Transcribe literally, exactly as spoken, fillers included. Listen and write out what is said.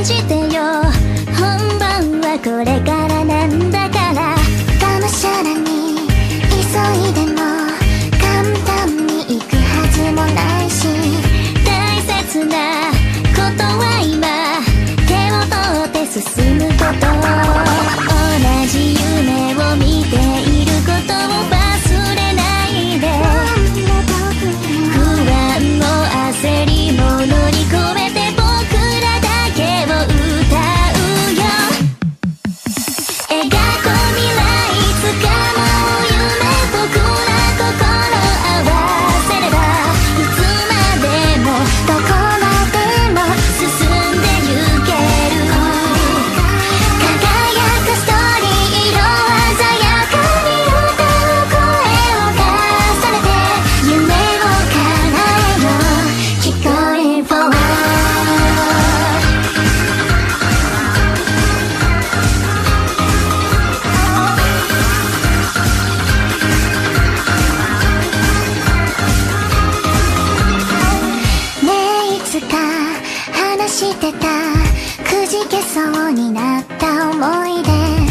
信じてよ、本番はこれからなんだから。がむしゃらに急いでも簡単に行くはずもないし、大切なことは今手を取って進むこと。同じ夢を見ていることを忘れないで。不安も焦りも乗り越えて僕らだけを歌うよ。描こう未来いつかの夢、僕ら心合わせればいつまでもどこまでも進んでゆける。輝くストーリー、色鮮やかに歌う声を重ねて夢を叶えよう。聞こえ Forward。 ねえいつか話してたくじけそうになった思い出、